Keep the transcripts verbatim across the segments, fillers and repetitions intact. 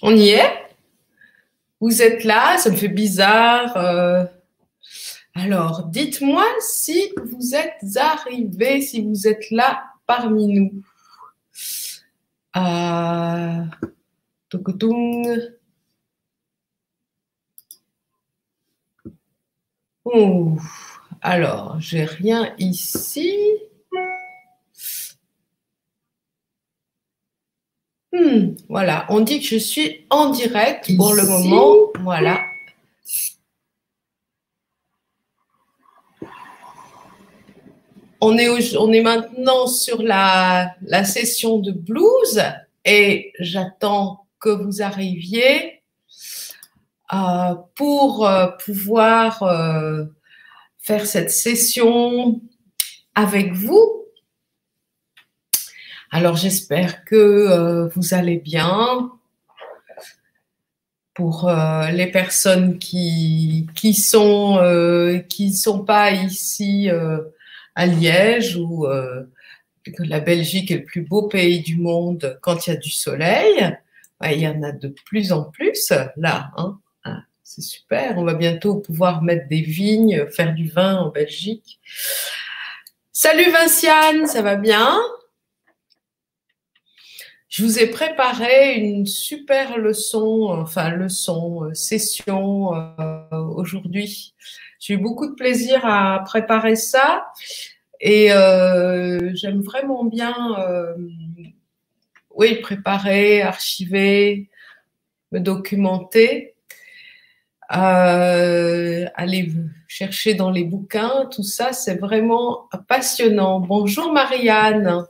On y est? Vous êtes là? Ça me fait bizarre. Euh... Alors, dites-moi si vous êtes arrivés, si vous êtes là parmi nous. Euh... Tokotung. Oh. Alors, j'ai rien ici. Hmm, voilà, on dit que je suis en direct pour le moment. Voilà. On est, au, on est maintenant sur la, la session de blues et j'attends que vous arriviez euh, pour euh, pouvoir euh, faire cette session avec vous. Alors, j'espère que euh, vous allez bien. Pour euh, les personnes qui qui sont euh, qui sont pas ici euh, à Liège ou euh, que la Belgique est le plus beau pays du monde quand il y a du soleil, il y en a de plus en plus là. Hein. Ah, c'est super. On va bientôt pouvoir mettre des vignes, faire du vin en Belgique. Salut Vinciane, ça va bien? Je vous ai préparé une super leçon, enfin leçon, session euh, aujourd'hui. J'ai eu beaucoup de plaisir à préparer ça et euh, j'aime vraiment bien, euh, oui, préparer, archiver, me documenter, euh, aller chercher dans les bouquins, tout ça, c'est vraiment passionnant. Bonjour Marianne.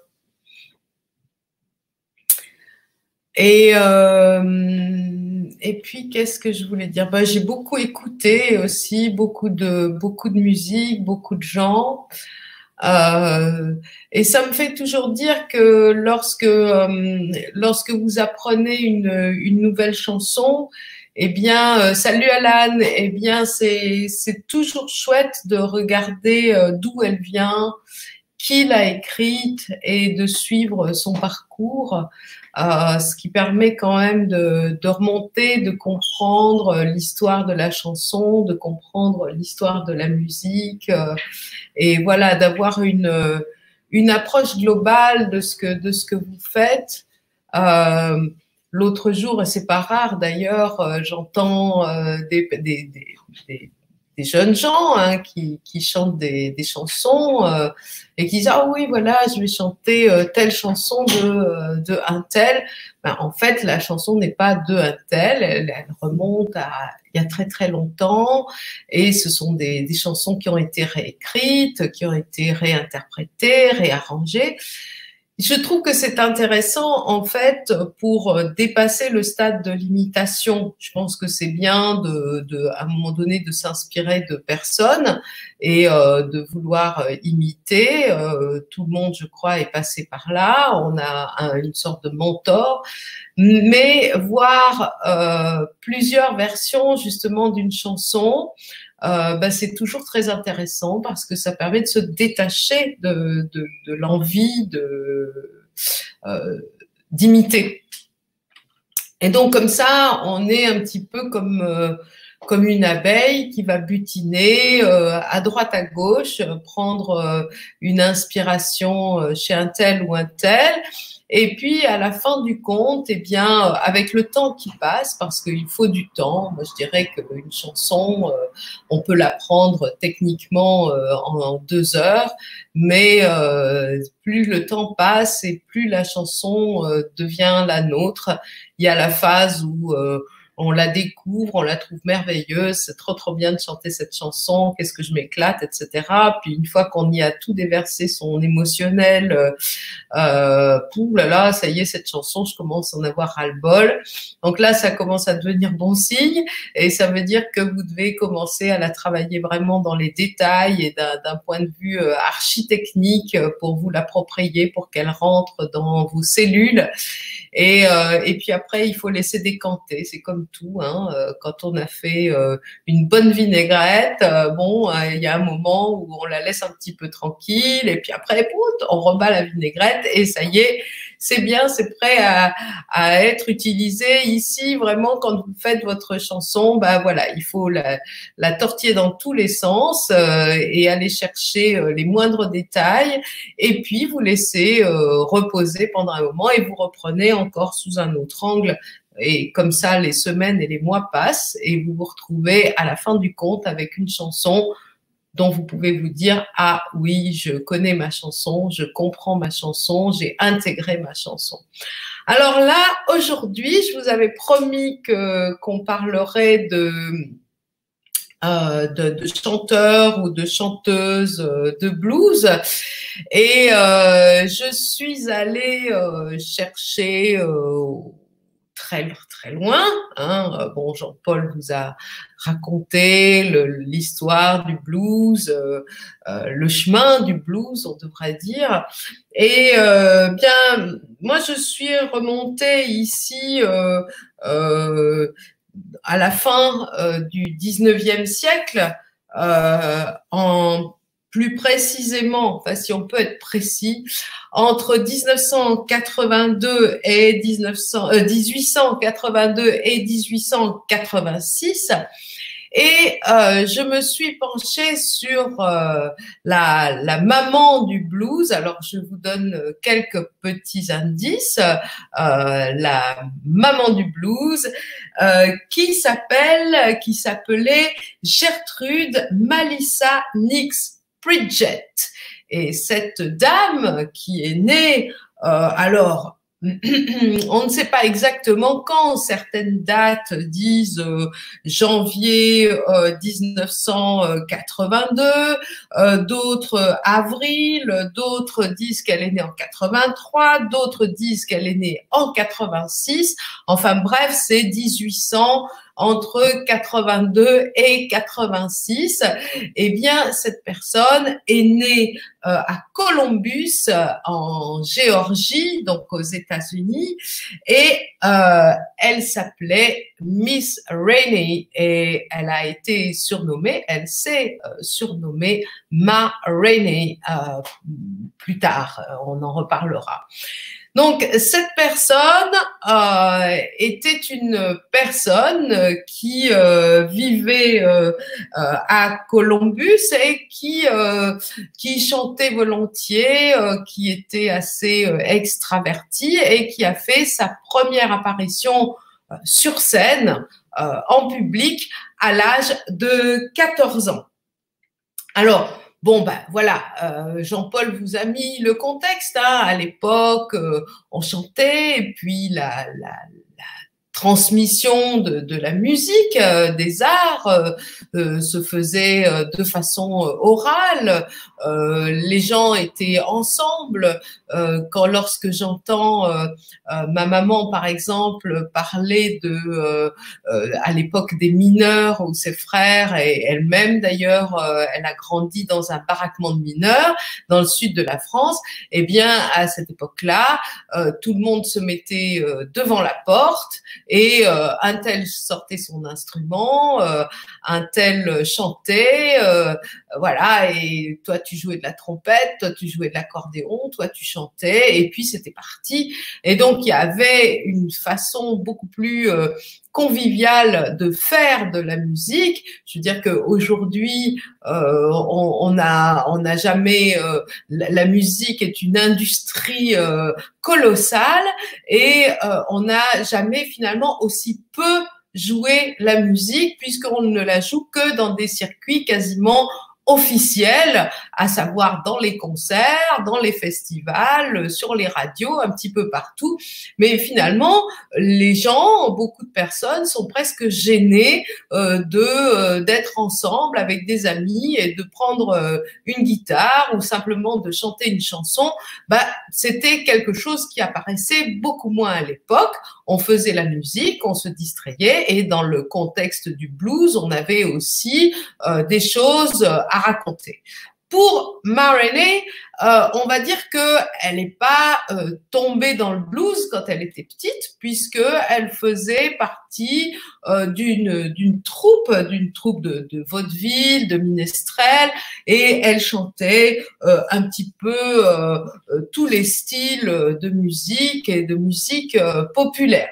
Et, euh, et puis, qu'est-ce que je voulais dire? Ben, j'ai beaucoup écouté aussi, beaucoup de, beaucoup de musique, beaucoup de gens. Euh, et ça me fait toujours dire que lorsque, euh, lorsque vous apprenez une, une nouvelle chanson, eh bien, euh, salut Alan, eh bien, c'est, c'est toujours chouette de regarder euh, d'où elle vient, qui l'a écrite et de suivre son parcours. Euh, ce qui permet quand même de, de remonter, de comprendre l'histoire de la chanson, de comprendre l'histoire de la musique, euh, et voilà, d'avoir une, une approche globale de ce que, de ce que vous faites. Euh, l'autre jour, et c'est pas rare d'ailleurs, euh, j'entends euh, des, des, des, des des jeunes gens hein, qui, qui chantent des, des chansons euh, et qui disent ah oui voilà je vais chanter euh, telle chanson de, euh, de un tel. Ben, en fait la chanson n'est pas de un tel, elle, elle remonte à il y a très très longtemps et ce sont des, des chansons qui ont été réécrites, qui ont été réinterprétées, réarrangées. Je trouve que c'est intéressant en fait pour dépasser le stade de l'imitation. Je pense que c'est bien de, de, à un moment donné, de s'inspirer de personnes et euh, de vouloir imiter. Euh, tout le monde, je crois, est passé par là. On a un, une sorte de mentor, mais voir euh, plusieurs versions justement d'une chanson. Euh, bah, c'est toujours très intéressant parce que ça permet de se détacher de, de, de l'envie de, euh, d'imiter. Et donc comme ça, on est un petit peu comme, euh, comme une abeille qui va butiner euh, à droite à gauche, prendre euh, une inspiration chez un tel ou un tel. Et puis, à la fin du compte, eh bien, avec le temps qui passe, parce qu'il faut du temps, moi je dirais qu'une chanson, euh, on peut l'apprendre techniquement euh, en, en deux heures, mais euh, plus le temps passe et plus la chanson euh, devient la nôtre. Il y a la phase où euh, on la découvre, on la trouve merveilleuse, c'est trop trop bien de chanter cette chanson, qu'est-ce que je m'éclate, et cetera. Puis une fois qu'on y a tout déversé son émotionnel, euh, euh, pouh là là, ça y est, cette chanson, je commence à en avoir ras-le-bol. Donc là, ça commence à devenir bon signe et ça veut dire que vous devez commencer à la travailler vraiment dans les détails et d'un, d'un point de vue euh, architechnique pour vous l'approprier, pour qu'elle rentre dans vos cellules. Et, euh, et puis après, il faut laisser décanter. C'est comme tout. Hein. Quand on a fait euh, une bonne vinaigrette, euh, bon, euh, il y a un moment où on la laisse un petit peu tranquille. Et puis après, pout, on rebat la vinaigrette et ça y est, c'est bien, c'est prêt à, à être utilisé. Ici, vraiment, quand vous faites votre chanson, bah voilà, il faut la, la tortiller dans tous les sens euh, et aller chercher euh, les moindres détails. Et puis, vous laissez euh, reposer pendant un moment et vous reprenez encore sous un autre angle. Et comme ça, les semaines et les mois passent et vous vous retrouvez à la fin du compte avec une chanson dont vous pouvez vous dire « Ah oui, je connais ma chanson, je comprends ma chanson, j'ai intégré ma chanson ». Alors là, aujourd'hui, je vous avais promis que qu'on parlerait de, euh, de, de chanteurs ou de chanteuses de blues. Et euh, je suis allée euh, chercher euh, très très loin. Hein. Bon, Jean-Paul vous a raconté l'histoire du blues, euh, euh, le chemin du blues, on devrait dire. Et euh, bien, moi, je suis remontée ici euh, euh, à la fin euh, du dix-neuvième siècle, euh, en plus précisément, enfin si on peut être précis, entre mille neuf cent quatre-vingt-deux et mille neuf cents, euh, mille huit cent quatre-vingt-deux et mille huit cent quatre-vingt-six. Et euh, je me suis penchée sur euh, la, la maman du blues. Alors, je vous donne quelques petits indices. Euh, la maman du blues, euh, qui s'appelle, qui s'appelait Gertrude Malissa Nix Bridget. Et cette dame qui est née, euh, alors, on ne sait pas exactement quand, certaines dates disent euh, janvier euh, mille neuf cent quatre-vingt-deux, euh, d'autres euh, avril, d'autres disent qu'elle est née en quatre-vingt-trois, d'autres disent qu'elle est née en quatre-vingt-six. Enfin bref, c'est mille huit cents, entre quatre-vingt-deux et quatre-vingt-six. Eh bien, cette personne est née euh, à Columbus, euh, en Géorgie, donc aux États-Unis, et euh, elle s'appelait Miss Rainey et elle a été surnommée, elle s'est euh, surnommée Ma Rainey euh, plus tard, on en reparlera. Donc, cette personne euh, était une personne qui euh, vivait euh, euh, à Columbus et qui euh, qui chantait volontiers, euh, qui était assez euh, extravertie et qui a fait sa première apparition euh, sur scène euh, en public à l'âge de quatorze ans. Alors, bon, ben voilà, euh, Jean-Paul vous a mis le contexte. Hein, à l'époque, euh, on chantait, et puis la, la, la transmission de, de la musique, euh, des arts, euh, euh, se faisait euh, de façon euh, orale. Euh, les gens étaient ensemble. Euh, quand lorsque j'entends euh, euh, ma maman, par exemple, parler de, euh, euh, à l'époque des mineurs ou ses frères et elle-même d'ailleurs, euh, elle a grandi dans un baraquement de mineurs dans le sud de la France. Eh bien, à cette époque-là, euh, tout le monde se mettait euh, devant la porte. Et euh, un tel sortait son instrument, euh, un tel chantait, euh, voilà, et toi tu jouais de la trompette, toi tu jouais de l'accordéon, toi tu chantais, et puis c'était parti. Et donc il y avait une façon beaucoup plus euh, conviviale de faire de la musique. Je veux dire qu'aujourd'hui, euh, on, on a, on n'a jamais, euh, la, la musique est une industrie euh, colossale et euh, on n'a jamais finalement aussi peu joué la musique puisqu'on ne la joue que dans des circuits quasiment officiels, à savoir dans les concerts, dans les festivals, sur les radios, un petit peu partout. Mais finalement, les gens, beaucoup de personnes sont presque gênées euh, de euh, d'être ensemble avec des amis et de prendre euh, une guitare ou simplement de chanter une chanson. Bah, c'était quelque chose qui apparaissait beaucoup moins à l'époque. On faisait la musique, on se distrayait et dans le contexte du blues, on avait aussi euh, des choses à raconter. pour Ma Rainey, euh, on va dire qu'elle n'est pas euh, tombée dans le blues quand elle était petite, puisqu'elle faisait partie euh, d'une d'une troupe, d'une troupe de, de vaudeville, de minestrels, et elle chantait euh, un petit peu euh, euh, tous les styles de musique et de musique euh, populaire.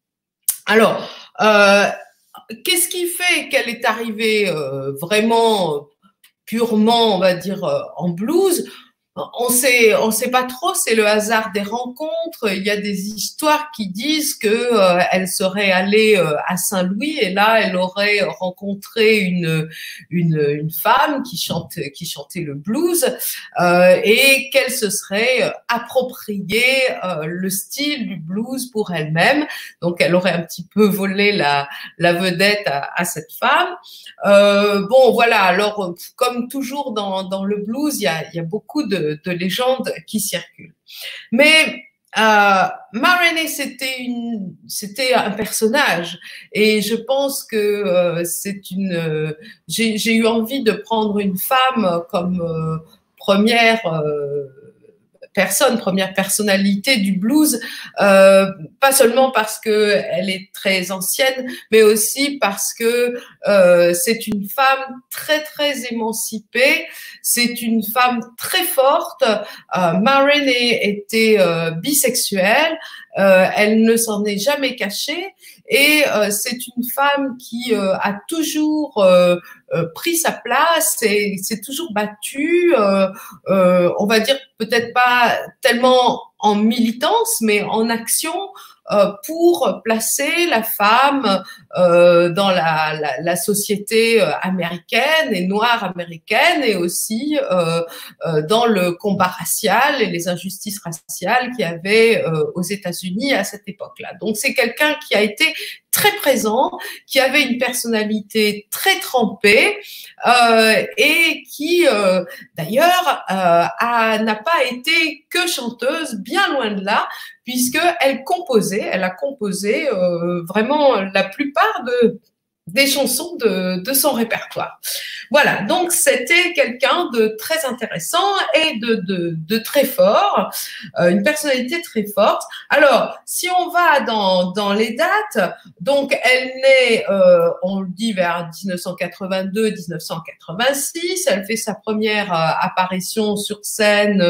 Alors, euh, qu'est-ce qui fait qu'elle est arrivée euh, vraiment purement, on va dire, euh, en blues? On sait, on sait pas trop, c'est le hasard des rencontres. Il y a des histoires qui disent que euh, elle serait allée euh, à Saint-Louis et là, elle aurait rencontré une une, une femme qui chante, qui chantait le blues euh, et qu'elle se serait approprié euh, le style du blues pour elle-même. Donc, elle aurait un petit peu volé la la vedette à, à cette femme. Euh, bon, voilà. Alors, comme toujours dans dans le blues, il y a il y a beaucoup de de légendes qui circulent. Mais euh, Ma Rainey, c'était une, c'était un personnage, et je pense que euh, c'est une. Euh, j'ai, j'ai eu envie de prendre une femme comme euh, première. Euh, personne, première personnalité du blues, euh, pas seulement parce que elle est très ancienne, mais aussi parce que euh, c'est une femme très très émancipée, c'est une femme très forte. Euh, Ma Rainey était euh, bisexuelle, euh, elle ne s'en est jamais cachée, et euh, c'est une femme qui euh, a toujours euh, euh, pris sa place et s'est toujours battue. Euh, euh, on va dire peut-être pas tellement en militance, mais en action euh, pour placer la femme euh, dans la, la, la société américaine et noire américaine, et aussi euh, euh, dans le combat racial et les injustices raciales qu'il y avait euh, aux États-Unis à cette époque-là. Donc c'est quelqu'un qui a été très présent, qui avait une personnalité très trempée euh, et qui euh, d'ailleurs euh, a, n'a pas été que chanteuse, bien loin de là, puisqu'elle composait, elle a composé euh, vraiment la plupart de, des chansons de, de son répertoire. Voilà, donc c'était quelqu'un de très intéressant et de, de, de très fort, euh, une personnalité très forte. Alors, si on va dans, dans les dates, donc elle naît, euh, on le dit, vers dix-neuf cent quatre-vingt-deux dix-neuf cent quatre-vingt-six, elle fait sa première euh, apparition sur scène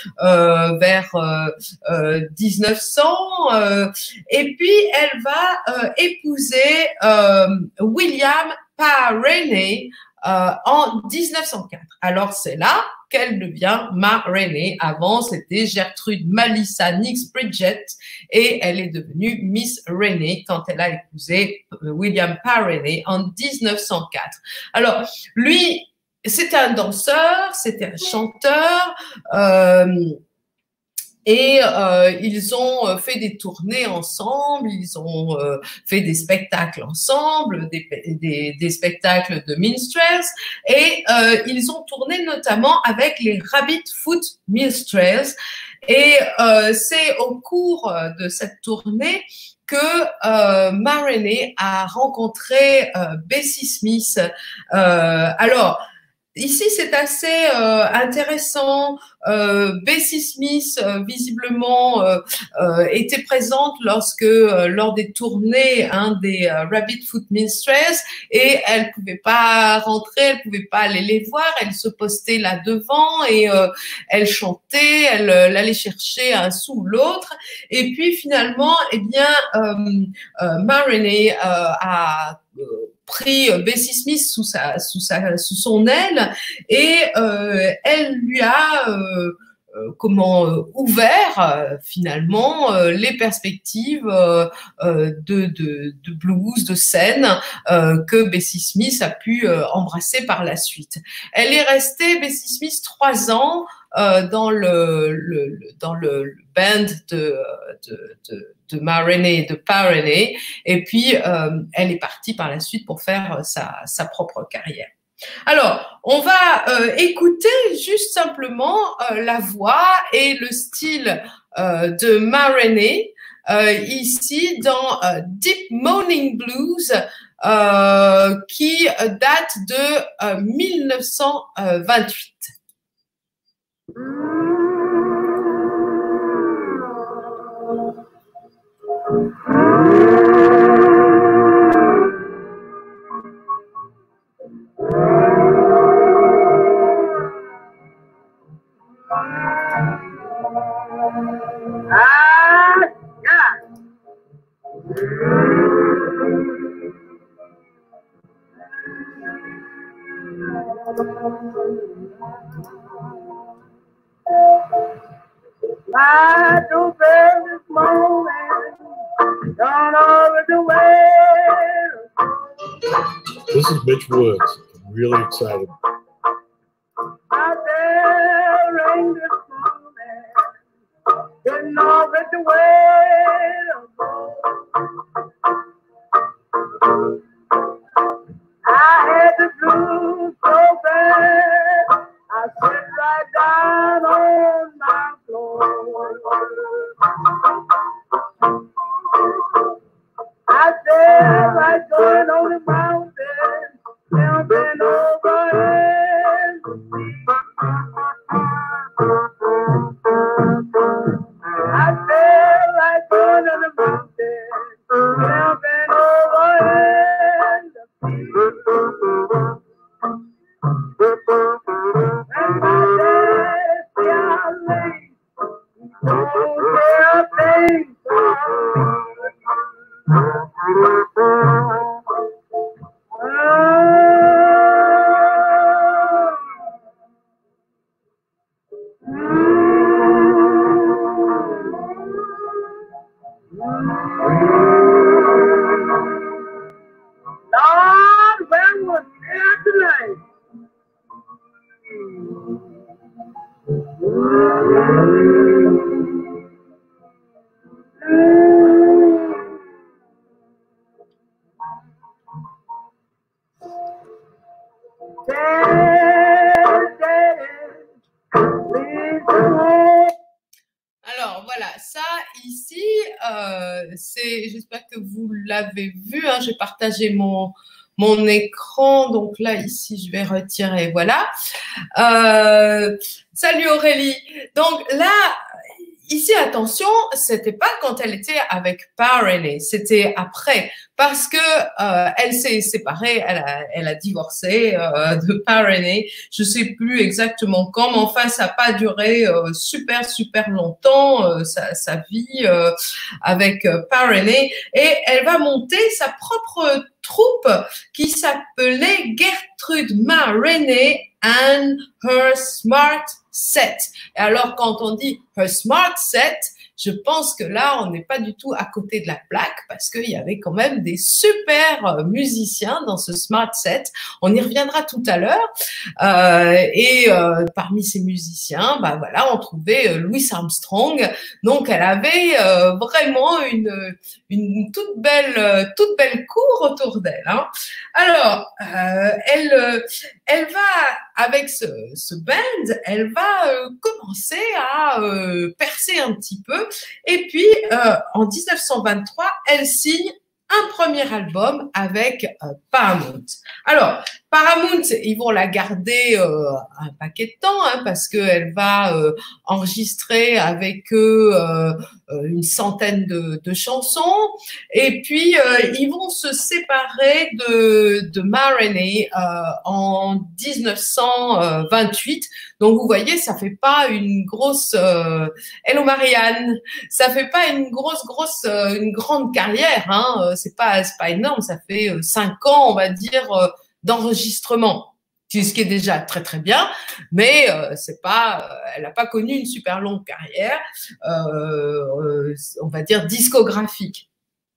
euh, vers euh, euh, dix-neuf cents, euh, et puis elle va euh, épouser euh, William Parr Rainey euh, en dix-neuf cent quatre. Alors c'est là qu'elle devient Ma Rainey. Avant c'était Gertrude Malissa Nix Bridget, et elle est devenue Miss Rainey quand elle a épousé William Parr Rainey en dix-neuf cent quatre. Alors lui, c'était un danseur, c'était un chanteur. Euh, Et euh, ils ont fait des tournées ensemble, ils ont euh, fait des spectacles ensemble, des, des, des spectacles de minstrels, et euh, ils ont tourné notamment avec les Rabbit Foot Minstrels. Et euh, c'est au cours de cette tournée que euh, Ma Rainey a rencontré euh, Bessie Smith. Euh, alors, ici, c'est assez euh, intéressant. Euh, Bessie Smith, euh, visiblement, euh, euh, était présente lorsque, euh, lors des tournées hein, des euh, Rabbit Foot Minstrels, et elle pouvait pas rentrer, elle pouvait pas aller les voir. Elle se postait là devant et euh, elle chantait, elle, elle allait chercher un sou ou l'autre. Et puis finalement, eh bien, euh, euh, Ma Rainey euh, a euh, pris Bessie Smith sous sa, sous sa, sous son aile, et euh, elle lui a euh, euh, comment euh, ouvert euh, finalement euh, les perspectives euh, euh, de, de, de blues, de scène euh, que Bessie Smith a pu euh, embrasser par la suite. Elle est restée, Bessie Smith, trois ans euh, dans le, le, dans le band de, de, de de Ma Rainey et de Parr Rainey, et puis euh, elle est partie par la suite pour faire sa, sa propre carrière. Alors, on va euh, écouter juste simplement euh, la voix et le style euh, de Ma Rainey euh, ici dans euh, Deep Moaning Blues euh, qui date de euh, mille neuf cent vingt-huit. Like a very moment, gone over the way. This is Mitch Woods. I'm really excited. Out there in this moment, getting over the way. I had the blues so bad, I sit right down on my floor. I feel like going on the mountain, jumping over and I feel like going on the mountain, jumping over and and my dad's darling, don't care a thing for Lord, when was there tonight? Alors voilà, ça ici, euh, c'est, j'espère que vous l'avez vu, hein, j'ai partagé mon, mon écran, donc là ici je vais retirer, voilà. Euh, salut Aurélie, donc là, ici attention, c'était pas quand elle était avec Parney, c'était après, parce que euh, elle s'est séparée, elle a, elle a divorcé euh, de Parney, je sais plus exactement quand, mais enfin ça n'a pas duré euh, super super longtemps euh, sa, sa vie euh, avec euh, Parney, et elle va monter sa propre troupe qui s'appelait Gertrude Maroney and Her Smart Set. Et alors quand on dit Her Smart Set, je pense que là, on n'est pas du tout à côté de la plaque parce qu'il y avait quand même des super musiciens dans ce Smart Set. On y reviendra tout à l'heure. Euh, et euh, parmi ces musiciens, bah voilà, on trouvait euh, Louis Armstrong. Donc, elle avait euh, vraiment une, une toute belle, toute belle cour autour d'elle. Hein. Alors, euh, elle, elle va avec ce, ce band, elle va euh, commencer à euh, percer un petit peu. Et puis, euh, en mille neuf cent vingt-trois, elle signe un premier album avec euh, Paramount. Alors, Paramount, ils vont la garder euh, un paquet de temps hein, parce qu'elle va euh, enregistrer avec eux euh, une centaine de, de chansons. Et puis, euh, ils vont se séparer de, de Maroney euh, en mille neuf cent vingt-huit. Donc, vous voyez, ça fait pas une grosse… Euh, hello Marianne, ça fait pas une grosse, grosse, euh, une grande carrière. Hein, c'est pas, c'est pas énorme. Ça fait euh, cinq ans, on va dire, euh, d'enregistrement. Ce qui est déjà très très bien, mais euh, c'est pas, euh, elle n'a pas connu une super longue carrière, euh, euh, on va dire discographique.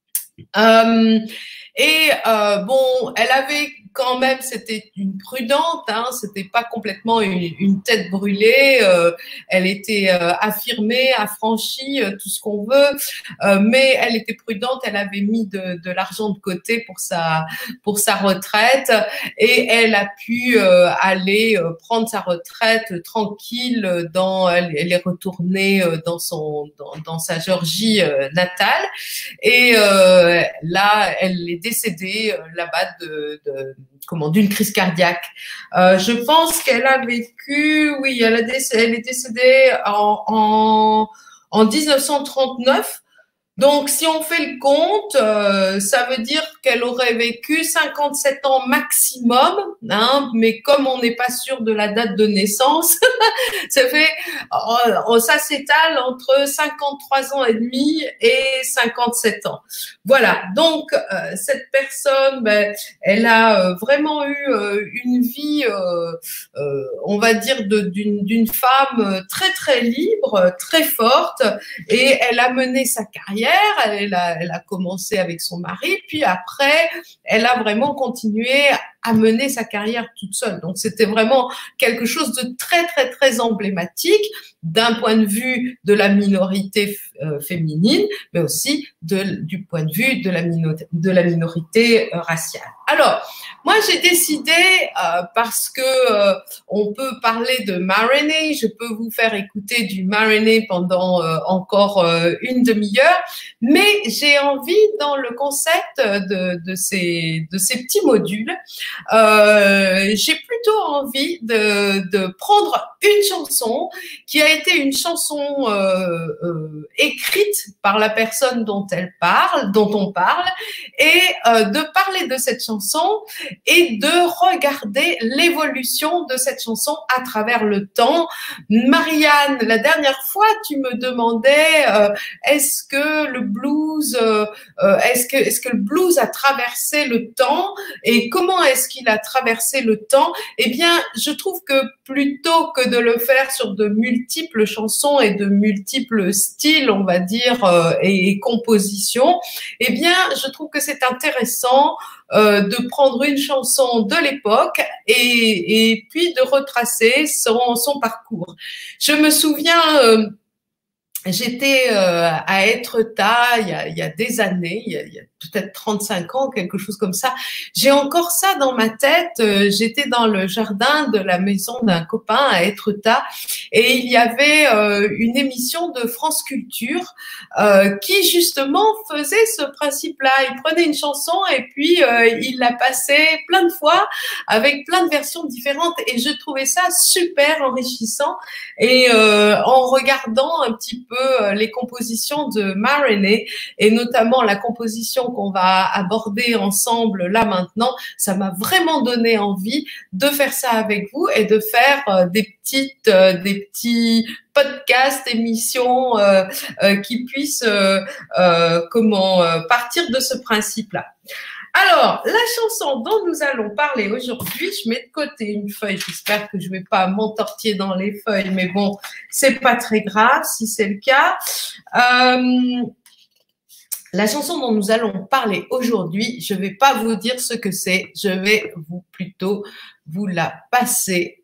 Euh, et euh, bon, elle avait quand même, c'était une prudente, hein, c'était pas complètement une, une tête brûlée. Euh, elle était euh, affirmée, affranchie, euh, tout ce qu'on veut, euh, mais elle était prudente. Elle avait mis de, de l'argent de côté pour sa pour sa retraite et elle a pu euh, aller euh, prendre sa retraite tranquille. Dans, elle, elle est retournée dans son dans, dans sa Géorgie euh, natale et euh, là, elle est décédée euh, là-bas de, de comment, d'une crise cardiaque. Euh, je pense qu'elle a vécu, oui, elle, a déc- elle est décédée en, en, en mille neuf cent trente-neuf. Donc, si on fait le compte, euh, ça veut dire qu'elle aurait vécu cinquante-sept ans maximum, hein, mais comme on n'est pas sûr de la date de naissance, ça fait, oh, ça s'étale entre cinquante-trois ans et demi et cinquante-sept ans. Voilà. Donc, euh, cette personne, ben, elle a euh, vraiment eu euh, une vie, euh, euh, on va dire, de- d'une d'une femme très, très libre, très forte, et elle a mené sa carrière. Elle a, elle a commencé avec son mari, puis après, elle a vraiment continué à mener sa carrière toute seule. Donc, c'était vraiment quelque chose de très, très, très emblématique d'un point de vue de la minorité euh, féminine, mais aussi de, du point de vue de la, mino de la minorité euh, raciale. Alors, moi, j'ai décidé, euh, parce que euh, on peut parler de Ma Rainey, je peux vous faire écouter du Ma Rainey pendant euh, encore euh, une demi-heure, mais j'ai envie, dans le concept de, de, ces, de ces petits modules, euh, j'ai plutôt envie de, de prendre une chanson qui a été une chanson euh, euh, écrite par la personne dont elle parle, dont on parle, et euh, de parler de cette chanson et de regarder l'évolution de cette chanson à travers le temps. Marianne, la dernière fois, tu me demandais euh, est-ce que le blues, euh, euh, est-ce que, est-ce que le blues a traversé le temps et comment est-ce qu'il a traversé le temps? Eh bien, je trouve que plutôt que de le faire sur de multiples chansons et de multiples styles, on va dire, euh, et, et compositions, eh bien, je trouve que c'est intéressant euh, de prendre une chanson de l'époque et, et puis de retracer son, son parcours. Je me souviens... Euh, J'étais euh, à Etretat il y a, il y a des années, il y a, il y a peut-être trente-cinq ans, quelque chose comme ça. J'ai encore ça dans ma tête. Euh, J'étais dans le jardin de la maison d'un copain à Etretat et il y avait euh, une émission de France Culture euh, qui justement faisait ce principe-là. Il prenait une chanson et puis euh, il la passait plein de fois avec plein de versions différentes et je trouvais ça super enrichissant. Et euh, en regardant un petit peu les compositions de Ma Rainey et notamment la composition qu'on va aborder ensemble là maintenant, ça m'a vraiment donné envie de faire ça avec vous et de faire euh, des petites, euh, des petits podcasts, émissions euh, euh, qui puissent euh, euh, comment euh, partir de ce principe-là. Alors, la chanson dont nous allons parler aujourd'hui, je mets de côté une feuille, j'espère que je ne vais pas m'entortiller dans les feuilles, mais bon, c'est pas très grave si c'est le cas. Euh, la chanson dont nous allons parler aujourd'hui, je ne vais pas vous dire ce que c'est, je vais vous plutôt vous la passer.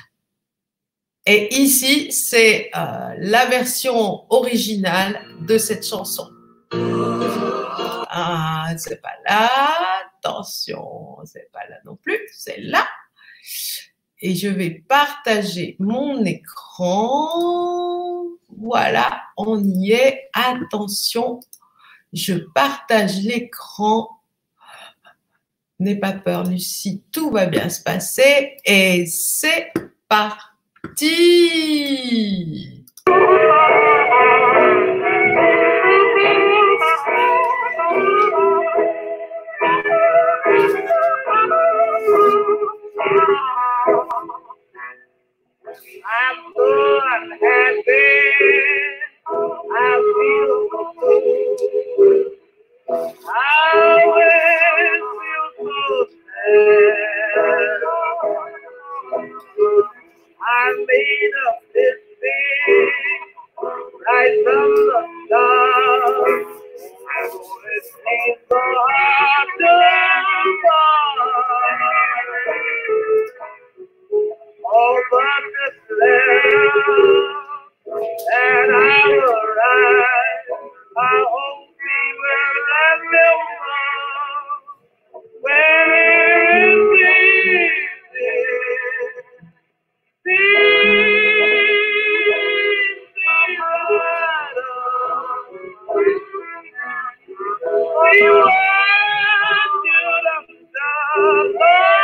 Et ici, c'est euh, la version originale de cette chanson. Ah, c'est pas là, attention, c'est pas là non plus, c'est là. Et je vais partager mon écran. Voilà, on y est. Attention, je partage l'écran. N'aie pas peur, Lucie, tout va bien se passer. Et c'est parti! I'm so unhappy. I feel so good. I always feel so sad. I made up this thing right from the start. It seems so hard to oh, but this love that I will write, I hope we will remember when it's easy. We want you to stop.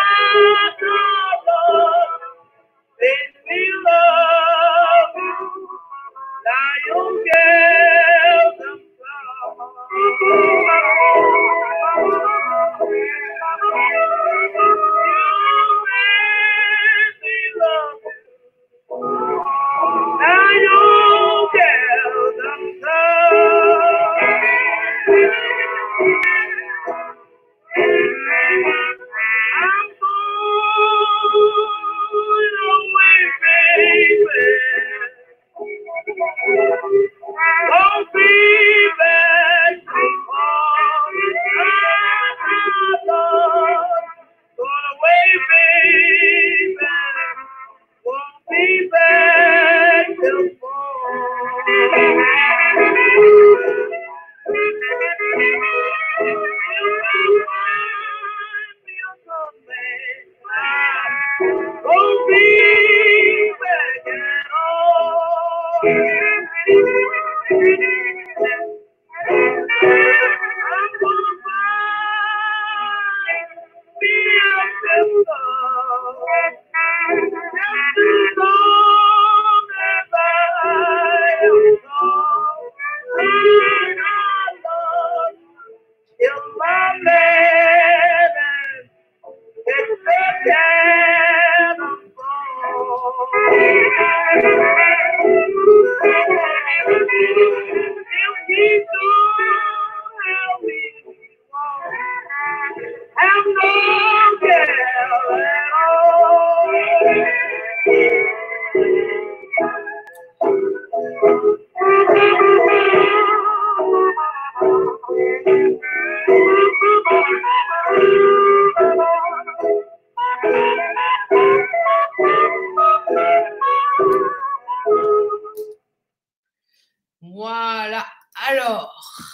Voilà. Alors,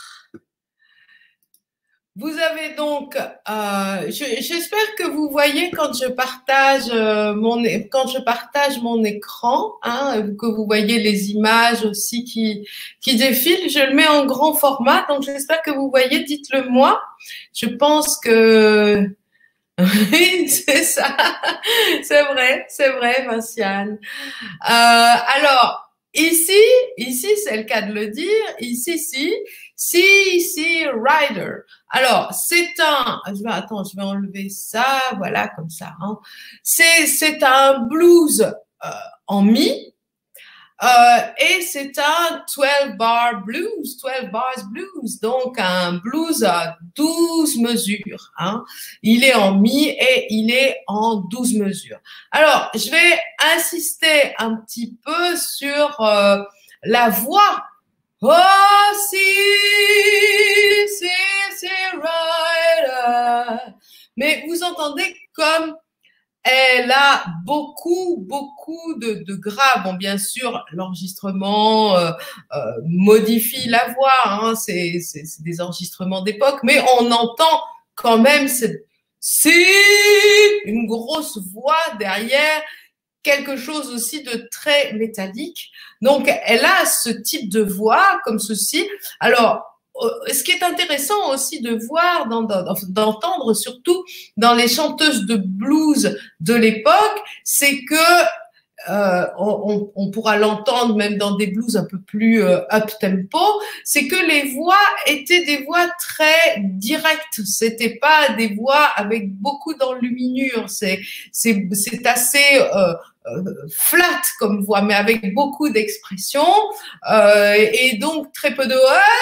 vous avez donc, euh, j'espère que vous voyez quand je partage euh, mon, quand je partage mon écran, hein, que vous voyez les images aussi qui, qui défilent. Je le mets en grand format, donc j'espère que vous voyez. Dites-le moi. Je pense que oui, c'est ça. C'est vrai, c'est vrai, Vinciane. Euh, alors. Ici, ici, c'est le cas de le dire. Ici, si, si, si, Rider. Alors, c'est un, je vais, attends, je vais enlever ça, voilà, comme ça. Hein. C'est, c'est un blues euh, en mi. Euh, et c'est un twelve bar blues, twelve bars blues, donc un blues à douze mesures. Hein. Il est en mi et il est en douze mesures. Alors, je vais insister un petit peu sur euh, la voix. Oh, si, si, si, right. Mais vous entendez comme elle a beaucoup, beaucoup de, de graves. Bon, bien sûr, l'enregistrement euh, euh, modifie la voix. Hein, c'est, c'est, c'est des enregistrements d'époque, mais on entend quand même cette, c'est une grosse voix derrière, quelque chose aussi de très métallique. Donc, elle a ce type de voix comme ceci. Alors, ce qui est intéressant aussi de voir, d'entendre surtout dans les chanteuses de blues de l'époque, c'est que euh, on, on pourra l'entendre même dans des blues un peu plus euh, up-tempo, c'est que les voix étaient des voix très directes. C'était pas des voix avec beaucoup d'enluminure. C'est c'est c'est assez euh, Euh, flat comme voix, mais avec beaucoup d'expression euh, et donc très peu de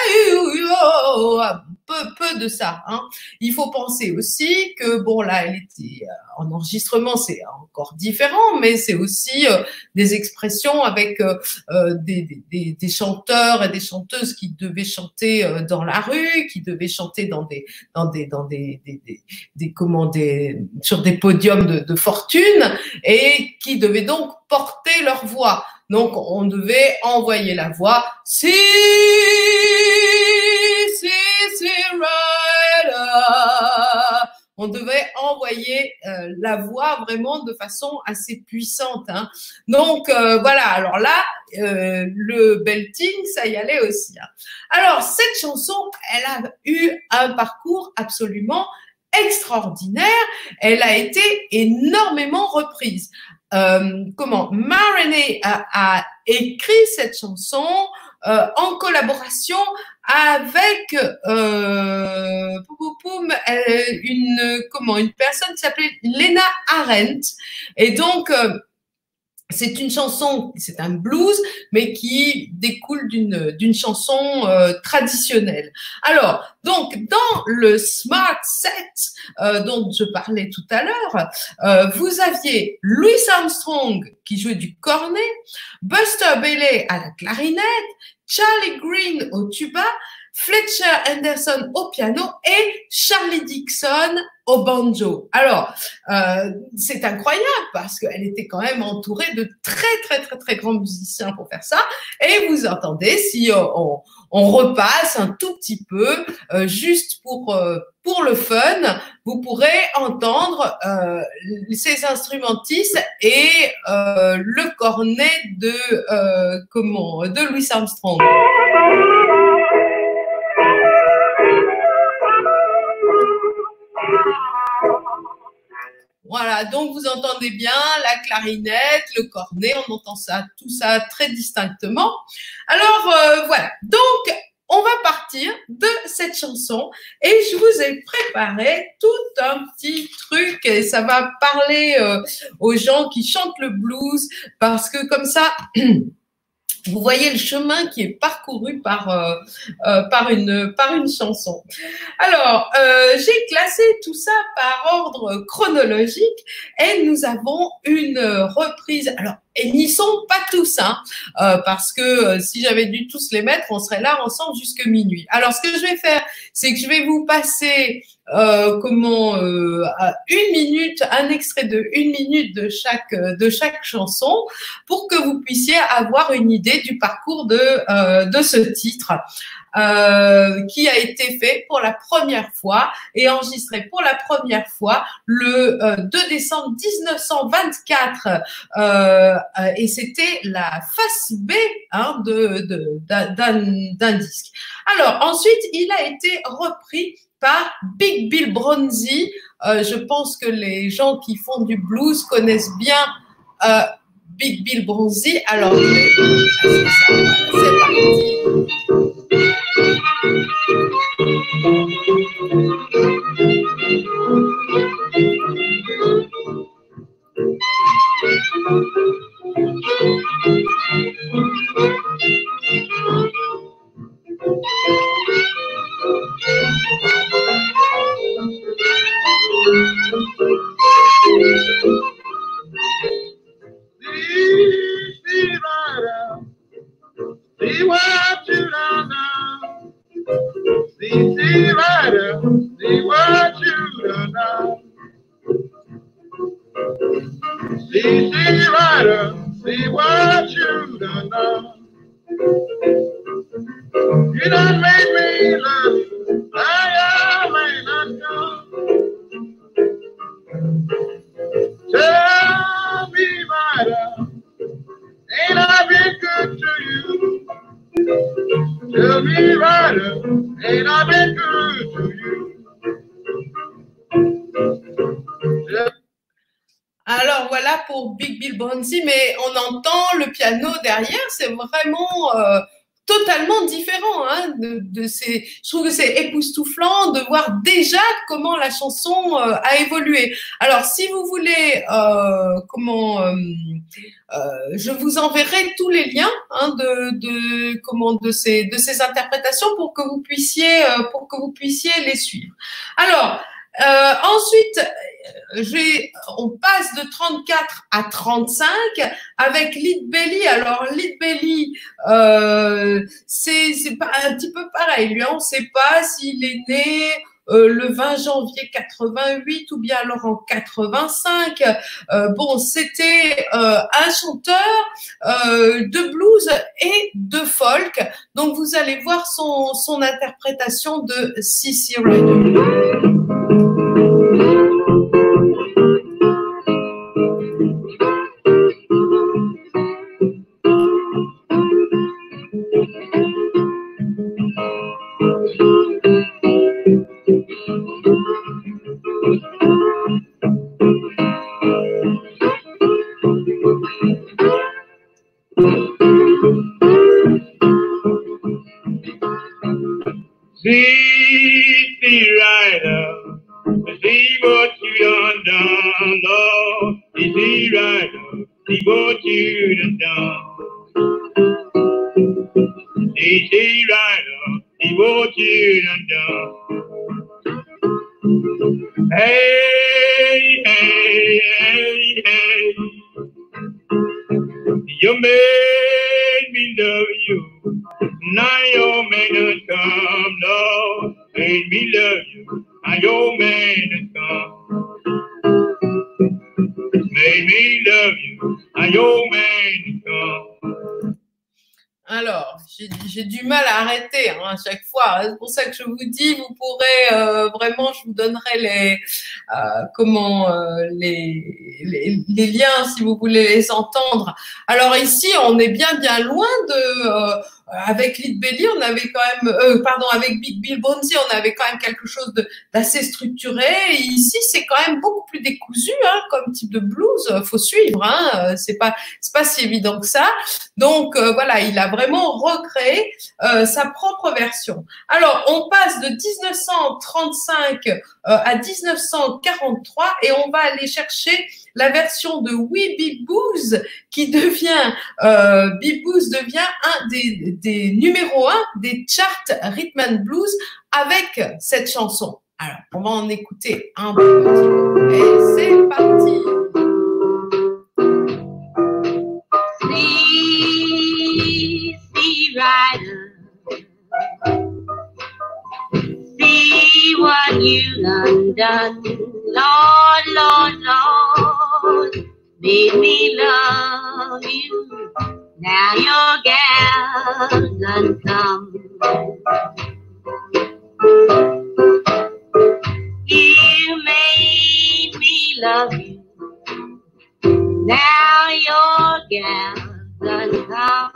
peu, peu de ça. Hein. Il faut penser aussi que bon là, elle était euh, en enregistrement, c'est encore différent, mais c'est aussi euh, des expressions avec euh, euh, des, des, des chanteurs et des chanteuses qui devaient chanter euh, dans la rue, qui devaient chanter dans des dans des dans des des, des, des comment des sur des podiums de, de fortune et qui devaient donc porter leur voix. Donc, on devait envoyer la voix. Si, si, si, rider. On devait envoyer euh, la voix vraiment de façon assez puissante. Hein. Donc, euh, voilà. Alors là, euh, le belting, ça y allait aussi. Hein. Alors, cette chanson, elle a eu un parcours absolument extraordinaire. Elle a été énormément reprise. Euh, comment Ma Rainey a, a écrit cette chanson euh, en collaboration avec euh, poum, poum, une comment une personne qui s'appelait Lena Arendt et donc euh, c'est une chanson, c'est un blues, mais qui découle d'une d'une chanson euh, traditionnelle. Alors, donc, dans le Smart Set euh, dont je parlais tout à l'heure, euh, vous aviez Louis Armstrong qui jouait du cornet, Buster Bailey à la clarinette, Charlie Green au tuba, Fletcher Henderson au piano et Charlie Dixon au banjo. Alors, euh, c'est incroyable parce qu'elle était quand même entourée de très, très, très, très grands musiciens pour faire ça. Et vous entendez, si on, on repasse un tout petit peu, euh, juste pour, euh, pour le fun, vous pourrez entendre euh, ces instrumentistes et euh, le cornet de, euh, comment, de Louis Armstrong. Voilà, donc vous entendez bien la clarinette, le cornet, on entend ça, tout ça très distinctement. Alors euh, voilà, donc on va partir de cette chanson et je vous ai préparé tout un petit truc et ça va parler euh, aux gens qui chantent le blues parce que comme ça, vous voyez le chemin qui est parcouru par, euh, euh, par, une, par une chanson. Alors, euh, j'ai classé tout ça par ordre chronologique et nous avons une reprise. Alors, ils n'y sont pas tous, hein, euh, parce que euh, si j'avais dû tous les mettre, on serait là ensemble jusque minuit. Alors, ce que je vais faire, c'est que je vais vous passer euh, comment euh, une minute, un extrait de une minute de chaque de chaque chanson, pour que vous puissiez avoir une idée du parcours de euh, de ce titre. Euh, qui a été fait pour la première fois et enregistré pour la première fois le euh, deux décembre mille neuf cent vingt-quatre euh, euh, et c'était la face B hein, de, de, d'un, d'un disque. Alors ensuite, il a été repris par Big Bill Broonzy. Euh, je pense que les gens qui font du blues connaissent bien euh, Big Bill Broonzy. Alors, c'est ça, c'est parti. See what you done now. See, see rider, see what you done now. See, see rider, see what you done now. You done made me love you, I may not come. Tell me rider, ain't I been good to you? Tell me, rider, ain't I been good to you? Alors voilà pour Big Bill Broonzy, mais on entend le piano derrière, c'est vraiment euh, totalement différent hein, de, de ces. Je trouve que c'est époustouflant de voir déjà comment la chanson euh, a évolué. Alors si vous voulez, euh, comment, euh, euh, je vous enverrai tous les liens hein, de, de comment de ces de ces interprétations pour que vous puissiez euh, pour que vous puissiez les suivre. Alors. Euh, ensuite, j'ai, on passe de trente-quatre à trente-cinq avec Lead Belly. Alors, Lead Belly, euh, c'est, c'est pas un petit peu pareil. Lui, on ne sait pas s'il est né euh, le vingt janvier quatre-vingt-huit ou bien alors en quatre-vingt-cinq. Euh, bon, c'était euh, un chanteur euh, de blues et de folk. Donc, vous allez voir son, son interprétation de Sissy Rider. See, see, rider, see what you done done, Lord. See, see, rider, see what you done done. See, see, rider, see what you done done. Hey, hey, hey, hey. You made me love you. Now your man has come, Lord, made me love you. Now your man has come, made me love you. Now your man has come. Alors, j'ai, j'ai du mal à arrêter hein, à chaque fois. C'est pour ça que je vous dis, vous pourrez euh, vraiment, je vous donnerai les euh, comment euh, les, les les liens si vous voulez les entendre. Alors ici, on est bien bien loin de euh, avec Lead Belly, on avait quand même, euh, pardon, avec Big Bill Bonzi, on avait quand même quelque chose d'assez structuré. Et ici, c'est quand même beaucoup plus décousu, hein, comme type de blues. Faut suivre, hein. C'est pas, c'est pas si évident que ça. Donc euh, voilà, il a vraiment recréé euh, sa propre version. Alors, on passe de mille neuf cent trente-cinq euh, à mille neuf cent quarante-trois et on va aller chercher la version de Oui Big Booze qui devient, euh, Big Booze devient un des, des numéros un des charts Rhythm and Blues avec cette chanson. Alors, on va en écouter un peu. Et c'est parti. See, see rider, see what you done done, Lord, Lord, Lord, made me love you. Now your gal done come. You made me love you. Now your gal done come.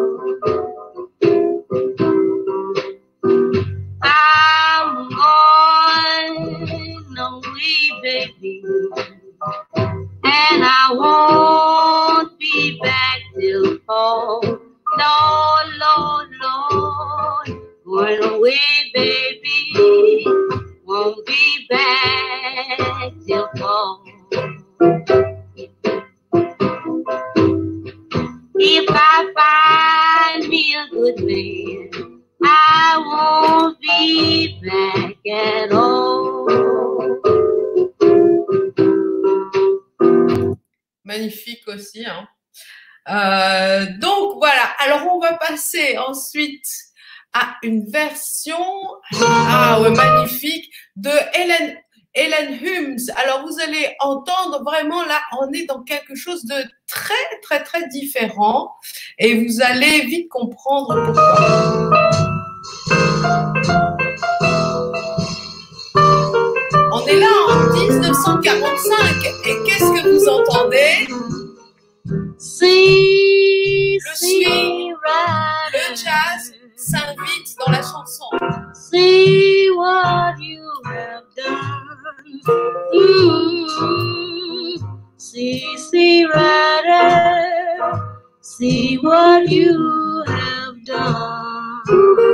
I'm going away, baby, and I won't be back till fall. Lord, Lord, Lord, going away, baby, won't be back till fall. If I find me a good man, I won't be back at all. Magnifique aussi, hein. Euh, donc voilà, alors on va passer ensuite à une version, ah ouais, magnifique, de Helen, Helen Humes. Alors vous allez entendre vraiment là, on est dans quelque chose de très très très différent et vous allez vite comprendre pourquoi. On est là en mille neuf cent quarante-cinq et qu'est-ce que vous entendez? See, le see, swing, rider, le jazz s'invite dans la chanson. see what you have done. Mm, see, see, rider, see what you have done.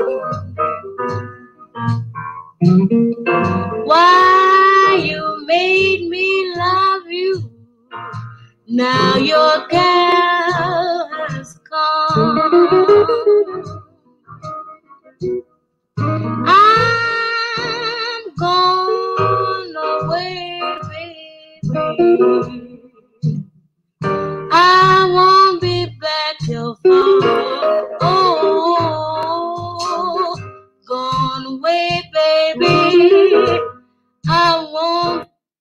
Why you made me love you. Now your gal has come. I'm gone away, baby. I won't be back till fall. Oh, gone away, baby. I won't.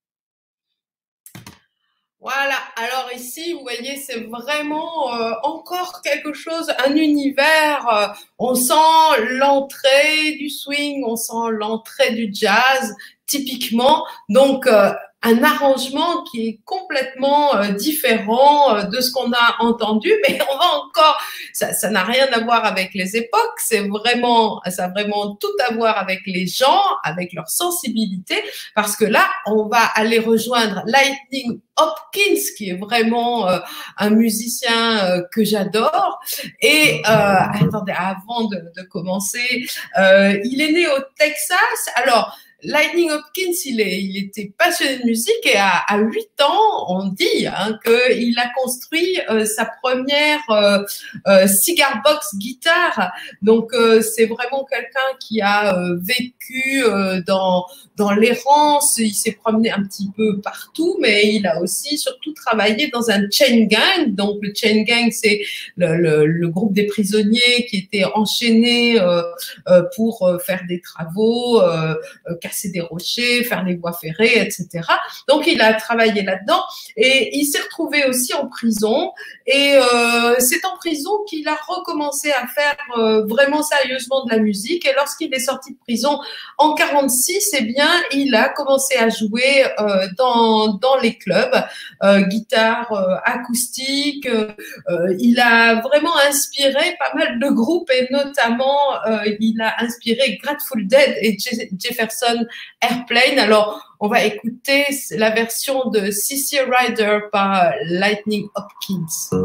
Voilà, alors ici, vous voyez, c'est vraiment euh, encore quelque chose, un univers, euh, on sent l'entrée du swing, on sent l'entrée du jazz, typiquement, donc euh, un arrangement qui est complètement euh, différent euh, de ce qu'on a entendu, mais on va encore, ça ça n'a rien à voir avec les époques, c'est vraiment, ça a vraiment tout à voir avec les gens, avec leur sensibilité, parce que là, on va aller rejoindre Lightning Hopkins, qui est vraiment euh, un musicien euh, que j'adore. Et euh, attendez, avant de, de commencer, euh, il est né au Texas. Alors, Lightning Hopkins, il, est, il était passionné de musique et à, à huit ans, on dit hein, qu'il a construit euh, sa première euh, euh, cigar box guitare. Donc, euh, c'est vraiment quelqu'un qui a euh, vécu euh, dans, dans l'errance. Il s'est promené un petit peu partout, mais il a aussi surtout travaillé dans un chain gang. Donc, le chain gang, c'est le, le, le groupe des prisonniers qui étaient enchaînés euh, euh, pour euh, faire des travaux, euh, euh, percer des rochers, faire les voies ferrées, et cetera. Donc, il a travaillé là-dedans et il s'est retrouvé aussi en prison. Et euh, c'est en prison qu'il a recommencé à faire euh, vraiment sérieusement de la musique. Et lorsqu'il est sorti de prison en quarante-six, eh bien, il a commencé à jouer euh, dans, dans les clubs, euh, guitare euh, acoustique. Euh, il a vraiment inspiré pas mal de groupes et notamment, euh, il a inspiré Grateful Dead et Je- Jefferson Airplane. Alors, on va écouter la version de C C Rider par Lightning Hopkins.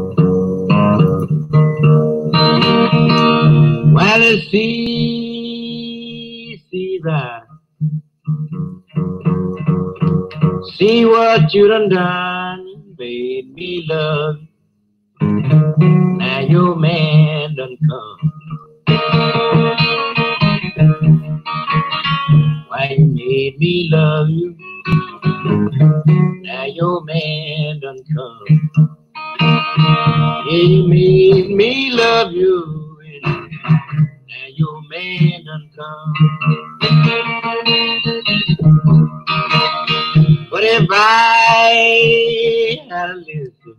Well, it's see, see that. See what you done done, made me love. Now your man done come. Why you made me love you? Now your man done come. Yeah, you made me love you. Now your man done come. But if I had listened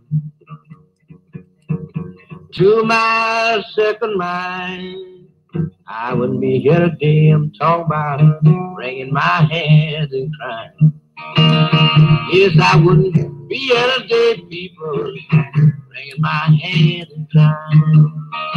to my second mind, I wouldn't be here today. I'm talking about wringing my hands and crying. Yes, I wouldn't be here today, people, wringing my hands and crying.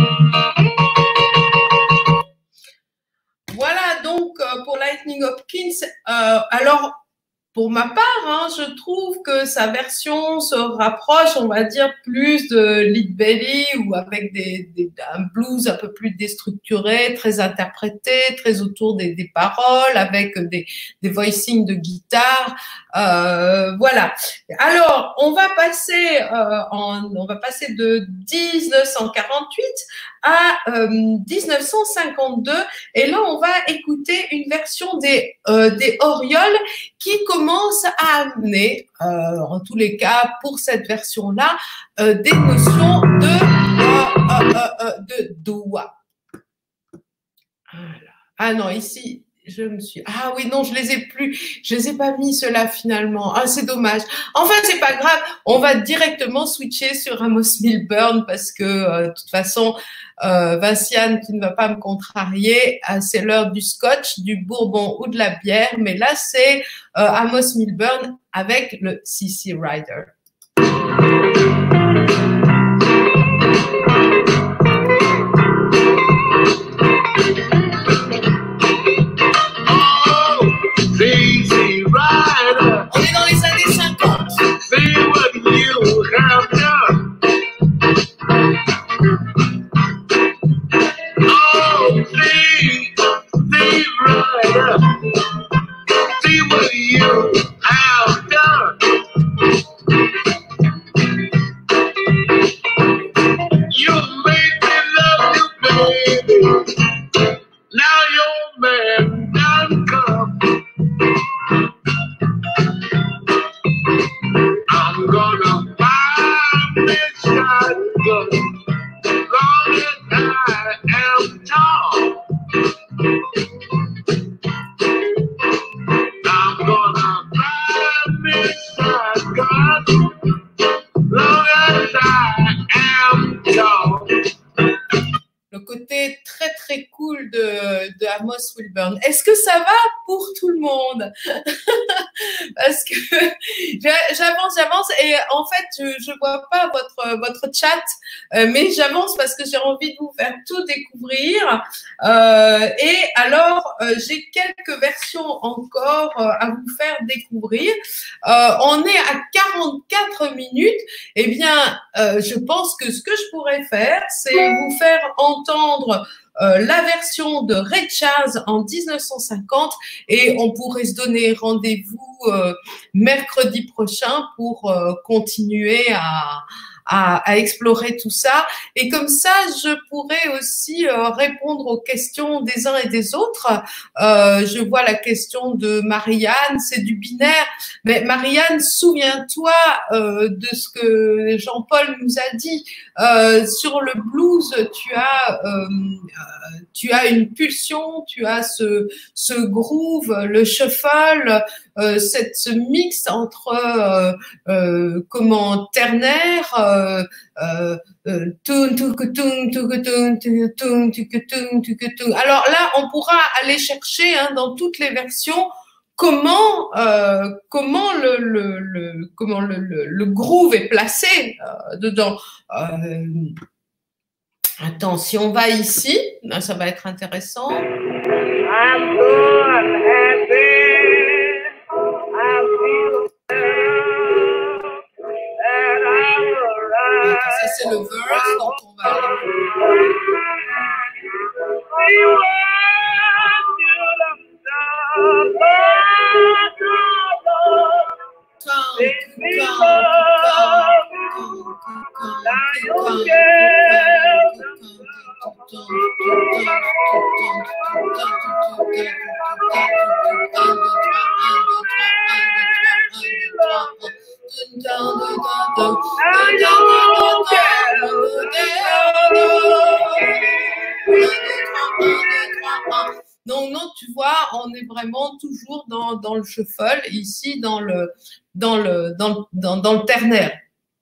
Voilà donc euh, pour Lightning Hopkins. Euh, alors, pour ma part, hein, je trouve que sa version se rapproche, on va dire, plus de Lead Belly ou avec des, des, un blues un peu plus déstructuré, très interprété, très autour des, des paroles, avec des, des voicings de guitare. Euh, voilà. Alors, on va passer, euh, en, on va passer de dix-neuf cent quarante-huit à euh, dix-neuf cent cinquante-deux, et là, on va écouter une version des, euh, des Orioles qui commence à amener, euh, en tous les cas, pour cette version-là, euh, des notions de euh, euh, euh, de doua. Voilà. Ah non, ici, je me suis… Ah oui, non, je les ai plus. Je les ai pas mis, ceux-là, finalement. Ah, c'est dommage. Enfin, c'est pas grave. On va directement switcher sur Amos Milburn parce que, euh, de toute façon, euh, Vinciane, tu ne vas pas me contrarier. Euh, c'est l'heure du scotch, du bourbon ou de la bière. Mais là, c'est euh, Amos Milburn avec le C C Rider. On est dans les années cinquante. See what you have done. Oh, see, see right up. See what you have done. You made me love you, baby. Now your man done come. I'm gonna buy me shotgun as long as I am tall. I'm gonna buy me shotgun as long as I am tall. Le côté très très cool de, de Amos Milburn. Est-ce que ça va pour tout le monde? Parce que j'avance, j'avance et en fait je ne vois pas votre, votre chat, mais j'avance parce que j'ai envie de vous faire tout découvrir. Euh, et alors euh, j'ai quelques versions encore à vous faire découvrir. Euh, on est à quarante-quatre minutes. Eh bien, euh, je pense que ce que je pourrais faire, c'est vous faire entendre Euh, la version de Ray Charles en dix-neuf cent cinquante et on pourrait se donner rendez-vous euh, mercredi prochain pour euh, continuer à, à, à explorer tout ça. Et comme ça, je pourrais aussi euh, répondre aux questions des uns et des autres. Euh, je vois la question de Marianne, c'est du binaire. Mais Marianne, souviens-toi euh, de ce que Jean-Paul nous a dit. Euh, sur le blues, tu as, euh, tu as une pulsion, tu as ce, ce groove, le shuffle, euh, cette, ce mix entre euh, euh, comment ternaire, euh, euh, euh, tung, tung, tung, tung, tung, tung, tung, tung, tung, tung. Alors là, on pourra aller chercher hein, dans toutes les versions comment euh, comment le, le, le comment le, le, le groove est placé euh, dedans. Euh, attends, si on va ici, là, ça va être intéressant. I'm so unhappy. I feel and I'm right. Ça c'est le verse dont on va aller. Donc, non, tu vois, on est vraiment toujours dans, dans le shuffle, ici, dans le, dans le, dans, dans, dans le ternaire.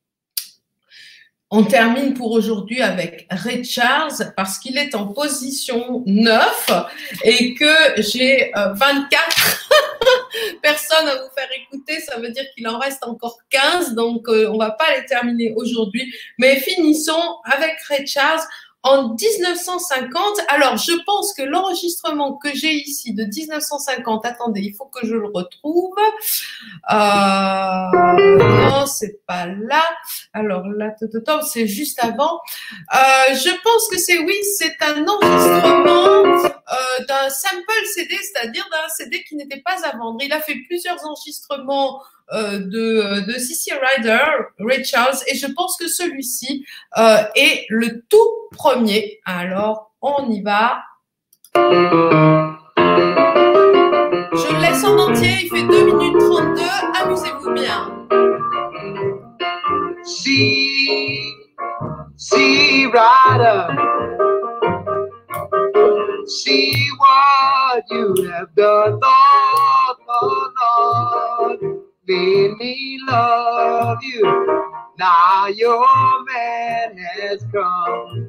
On termine pour aujourd'hui avec Ray Charles parce qu'il est en position neuf et que j'ai euh, vingt-quatre personnes à vous faire écouter. Ça veut dire qu'il en reste encore quinze, donc euh, on va pas les terminer aujourd'hui. Mais finissons avec Ray Charles en mille neuf cent cinquante. Alors, je pense que l'enregistrement que j'ai ici de mille neuf cent cinquante, attendez, il faut que je le retrouve. Euh, non, c'est pas là. Alors là, c'est juste avant. Euh, je pense que c'est, oui, c'est un enregistrement euh, d'un sample C D, c'est-à-dire d'un C D qui n'était pas à vendre. Il a fait plusieurs enregistrements Euh, de, de C C Rider, Ray Charles, et je pense que celui-ci euh, est le tout premier. Alors, on y va. Je le laisse en entier, il fait deux minutes trente-deux. Amusez-vous bien. C C Rider, see what you have done, Lord, Lord, Lord. Made me love you. Now your man has come.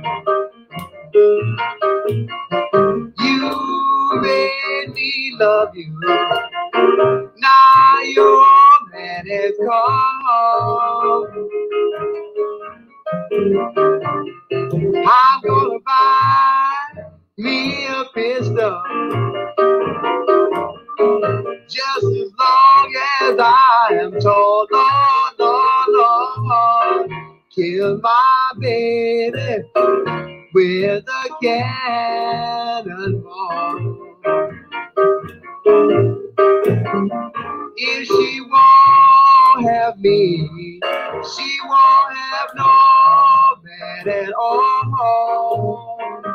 You made me love you. Now your man has come. I'm gonna buy me a pistol. Just as long as I am told, Lord, Lord, Lord, kill my baby with a cannonball. If she won't have me, she won't have no man at all.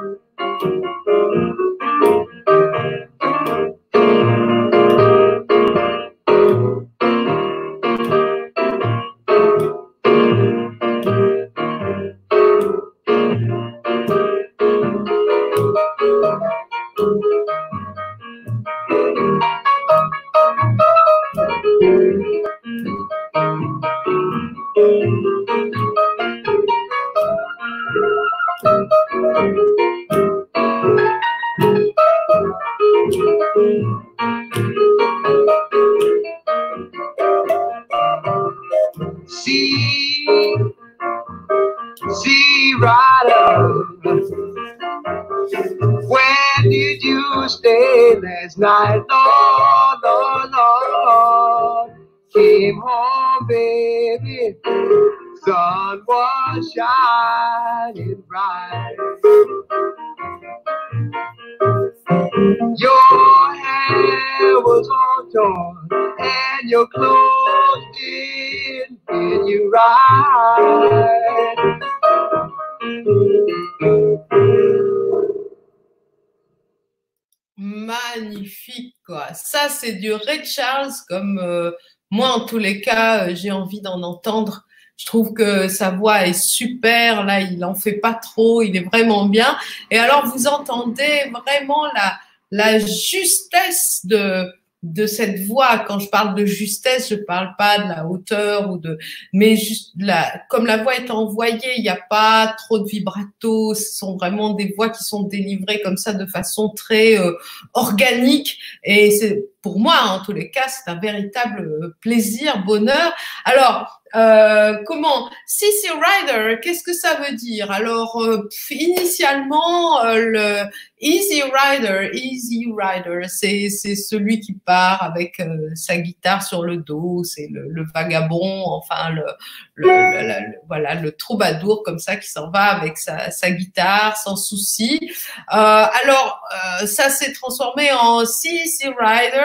See, see, Rider, when did you stay last night? Lord, Lord, Lord, came home, baby, sun was shining bright. Your hair was all torn and your clothes didn't fit. treated you right. Magnifique, quoi. Ça, c'est du Ray Charles, comme euh, moi, en tous les cas, euh, j'ai envie d'en entendre. Je trouve que sa voix est super. Là, il en fait pas trop. Il est vraiment bien. Et alors, vous entendez vraiment la, la justesse de, de cette voix. Quand je parle de justesse, je parle pas de la hauteur ou de, mais juste la, comme la voix est envoyée, il n'y a pas trop de vibrato. Ce sont vraiment des voix qui sont délivrées comme ça de façon très euh, organique. Et c'est, pour moi, en tous les cas, c'est un véritable plaisir, bonheur. Alors, euh, comment C C Rider, qu'est-ce que ça veut dire? Alors, euh, initialement, euh, le Easy Rider, Easy Rider, c'est c'est celui qui part avec euh, sa guitare sur le dos, c'est le, le vagabond, enfin le, le, le, le, le voilà le troubadour comme ça qui s'en va avec sa, sa guitare sans souci. Euh, alors, euh, ça s'est transformé en C C Rider.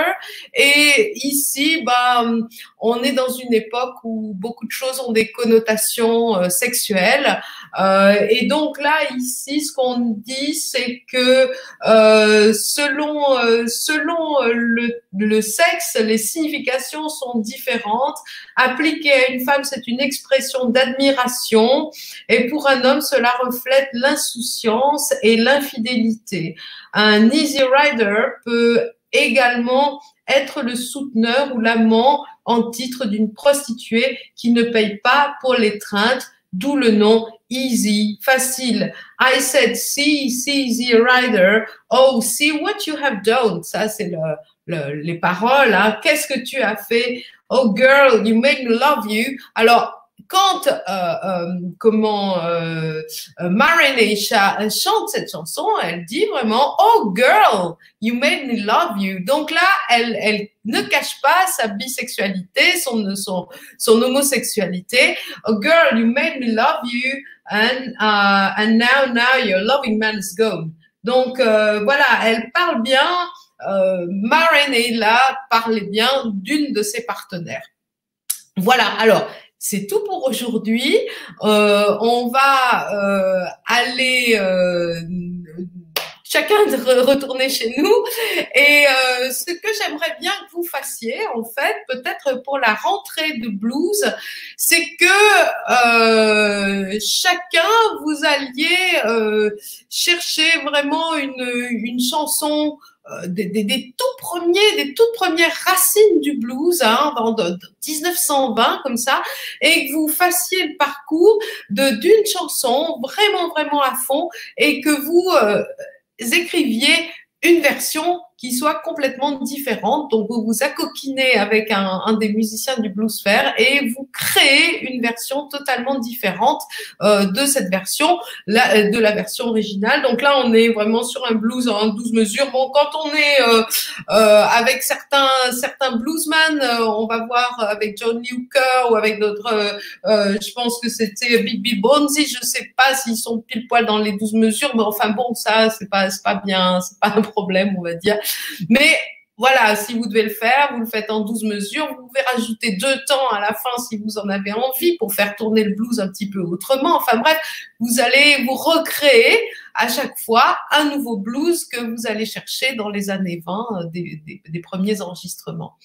Et ici, bah, on est dans une époque où beaucoup de choses ont des connotations euh, sexuelles. Euh, et donc là, ici, ce qu'on dit, c'est que euh, selon euh, selon le, le sexe, les significations sont différentes. Appliqué à une femme, c'est une expression d'admiration. Et pour un homme, cela reflète l'insouciance et l'infidélité. Un Easy Rider peut également être le souteneur ou l'amant en titre d'une prostituée qui ne paye pas pour l'étreinte, d'où le nom Easy, facile. I said, see, see, Easy Rider. Oh, see what you have done. Ça, c'est le, le, les paroles. Hein. Qu'est-ce que tu as fait? Oh, girl, you made me love you. Alors, quand euh, euh, comment euh, euh, Marinée chante cette chanson, elle dit vraiment oh girl, you made me love you. Donc là, elle elle ne cache pas sa bisexualité, son son son homosexualité. Oh girl, you made me love you, and uh, and now now your loving man is gone. Donc euh, voilà, elle parle bien. Euh, Marinée là parlait bien d'une de ses partenaires. Voilà. Alors. C'est tout pour aujourd'hui. Euh, on va euh, aller euh, chacun retourner chez nous. Et euh, ce que j'aimerais bien que vous fassiez, en fait, peut-être pour la rentrée de blues, c'est que euh, chacun vous alliez euh, chercher vraiment une, une chanson. Euh, des, des, des tout premiers, des toutes premières racines du blues, hein, dans, dans mille neuf cent vingt comme ça, et que vous fassiez le parcours de d'une chanson vraiment vraiment à fond, et que vous euh, écriviez une version qui soit complètement différente. Donc, vous vous accoquinez avec un, un des musiciens du bluesphère et vous créez une version totalement différente euh, de cette version, la, de la version originale. Donc là, on est vraiment sur un blues en douze mesures. Bon, quand on est euh, euh, avec certains certains bluesmen, euh, on va voir avec John Newker ou avec d'autres, euh, euh, je pense que c'était Big Bill Broonzy, je sais pas s'ils sont pile poil dans les douze mesures, mais enfin bon, ça, c'est pas, c'est pas bien, c'est pas un problème, on va dire. Mais voilà, si vous devez le faire, vous le faites en douze mesures. Vous pouvez rajouter deux temps à la fin si vous en avez envie pour faire tourner le blues un petit peu autrement. Enfin bref, vous allez vous recréer à chaque fois un nouveau blues que vous allez chercher dans les années vingt des, des, des premiers enregistrements.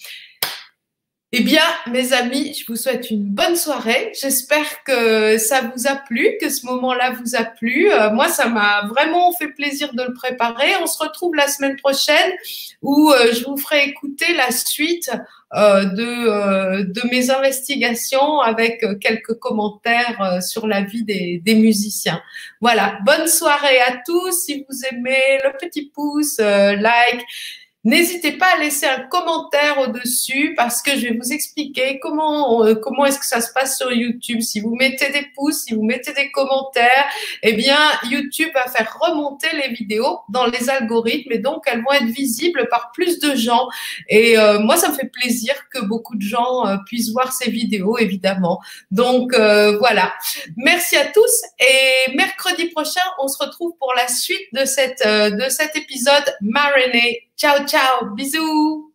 Eh bien, mes amis, je vous souhaite une bonne soirée. J'espère que ça vous a plu, que ce moment-là vous a plu. Euh, moi, ça m'a vraiment fait plaisir de le préparer. On se retrouve la semaine prochaine où euh, je vous ferai écouter la suite euh, de, euh, de mes investigations avec euh, quelques commentaires euh, sur la vie des, des musiciens. Voilà, bonne soirée à tous. Si vous aimez, le petit pouce, euh, like. N'hésitez pas à laisser un commentaire au-dessus parce que je vais vous expliquer comment euh, comment est-ce que ça se passe sur YouTube. Si vous mettez des pouces, si vous mettez des commentaires, eh bien YouTube va faire remonter les vidéos dans les algorithmes et donc elles vont être visibles par plus de gens. Et euh, moi, ça me fait plaisir que beaucoup de gens euh, puissent voir ces vidéos, évidemment. Donc euh, voilà. Merci à tous et mercredi prochain, on se retrouve pour la suite de cette euh, de cet épisode Marinée. Ciao, ciao, bisous.